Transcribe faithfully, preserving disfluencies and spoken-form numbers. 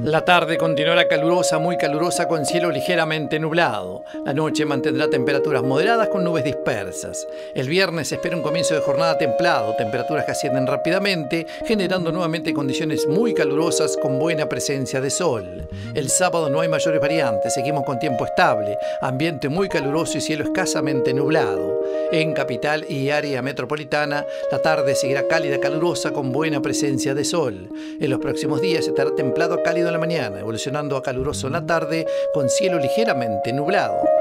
La tarde continuará calurosa, muy calurosa, con cielo ligeramente nublado. La noche mantendrá temperaturas moderadas con nubes dispersas. El viernes se espera un comienzo de jornada templado, temperaturas que ascienden rápidamente, generando nuevamente condiciones muy calurosas con buena presencia de sol. El sábado no hay mayores variantes, seguimos con tiempo estable, ambiente muy caluroso y cielo escasamente nublado. En capital y área metropolitana, la tarde seguirá cálida, calurosa, con buena presencia de sol. En los próximos días estará templado a cálido en la mañana, evolucionando a caluroso en la tarde, con cielo ligeramente nublado.